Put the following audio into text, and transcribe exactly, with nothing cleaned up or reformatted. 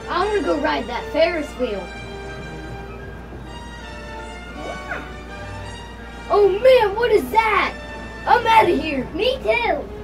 I want to go ride that Ferris wheel. Oh man, what is that? I'm out of here. Me too.